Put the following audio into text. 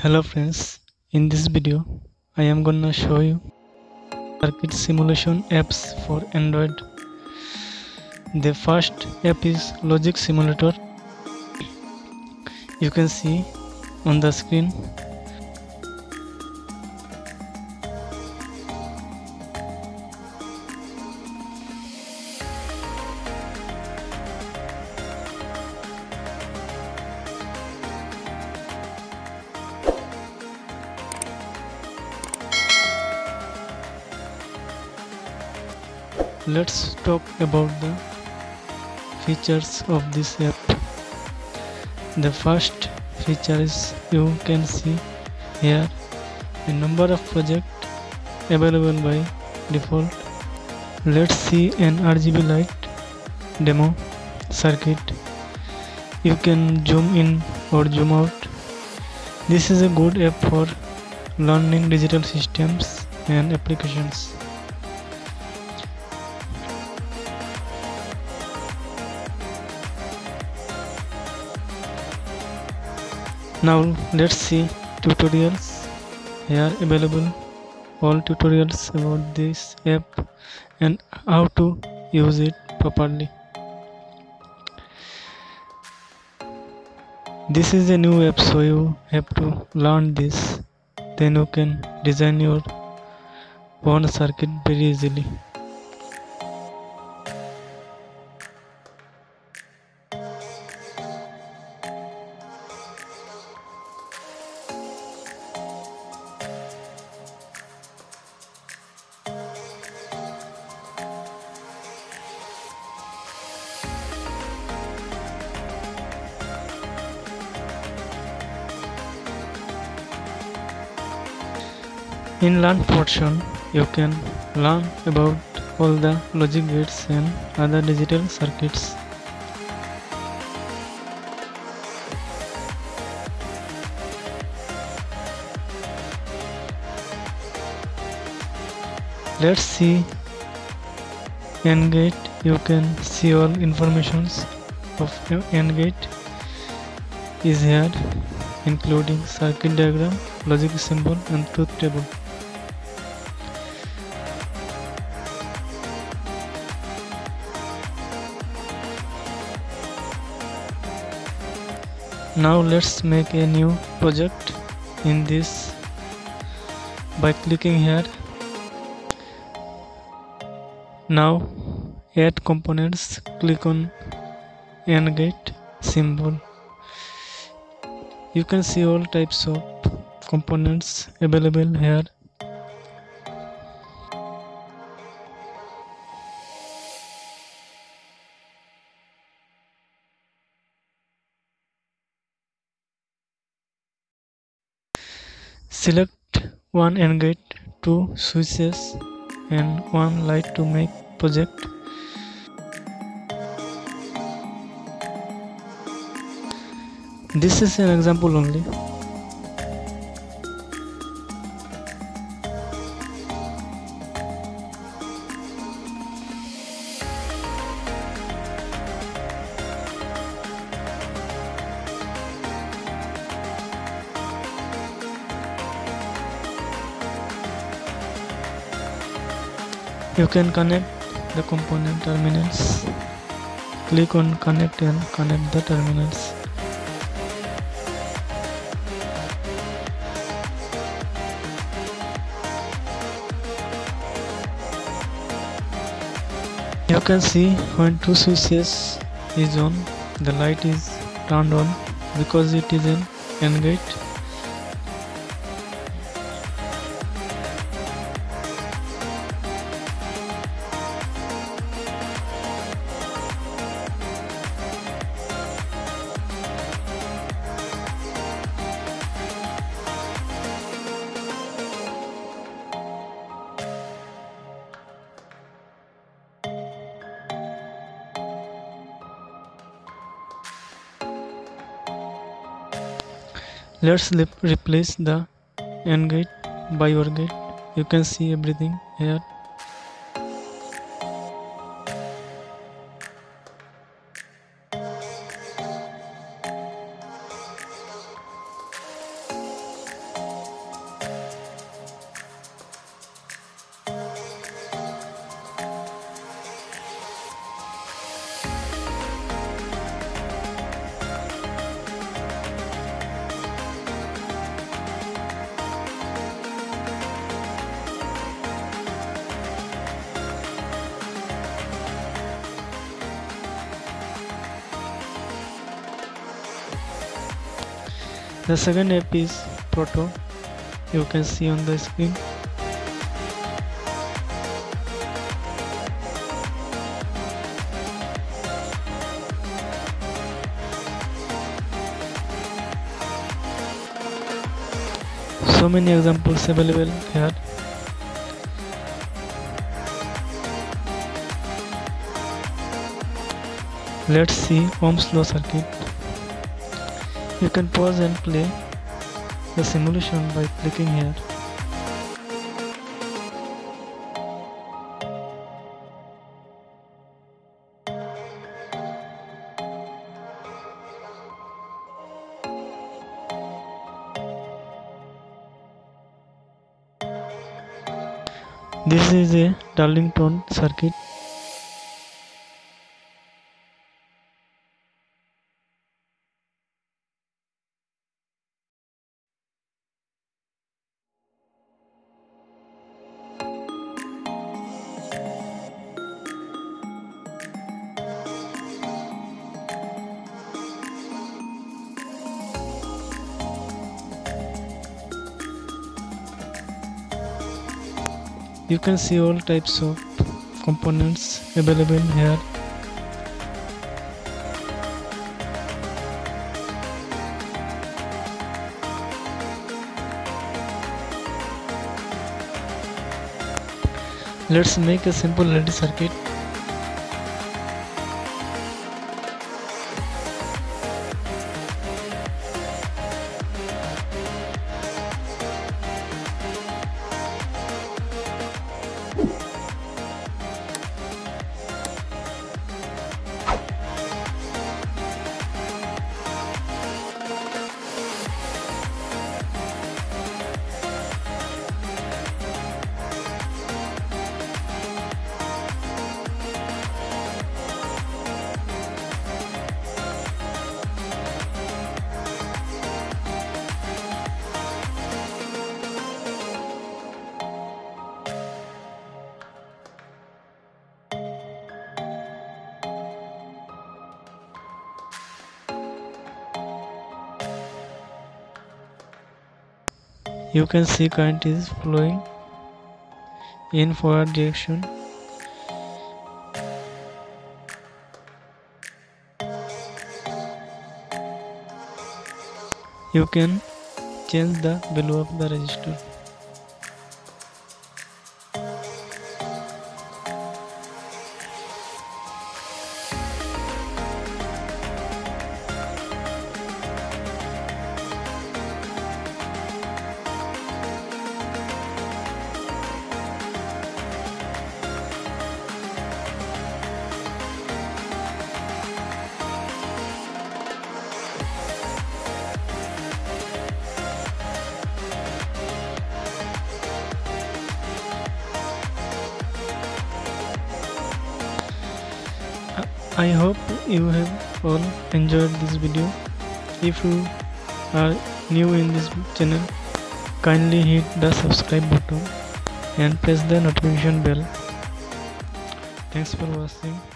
Hello friends, in this video I am gonna show you circuit simulation apps for Android. The first app is Logic Simulator. You can see on the screen. Let's talk about the features of this app. The first feature is you can see here a number of projects available by default. Let's see an RGB light demo circuit. You can zoom in or zoom out. This is a good app for learning digital systems and applications. Now let's see tutorials. Here available all tutorials about this app and how to use it properly. This is a new app, so you have to learn this, then you can design your own circuit very easily. In Learn portion, you can learn about all the logic gates and other digital circuits. Let's see AND gate. You can see all informations of AND gate is here, including circuit diagram, logic symbol and truth table. Now let's make a new project in this by clicking here. Now add components, click on AND gate symbol. You can see all types of components available here. Select one AND gate, two switches and one light to make project. This is an example only. You can connect the component terminals. Click on connect and connect the terminals. You can see when two switches is on, the light is turned on because it is an AND gate. Let's replace the AND gate by OR gate. You can see everything here. The second app is Proto. You can see on the screen. So many examples available here. Let's see Ohm's law circuit. You can pause and play the simulation by clicking here. This is a Darlington circuit. You can see all types of components available here. Let's make a simple LED circuit. You can see current is flowing in forward direction. You can change the value of the resistor. I hope you have all enjoyed this video. If you are new in this channel, kindly hit the subscribe button and press the notification bell. Thanks for watching.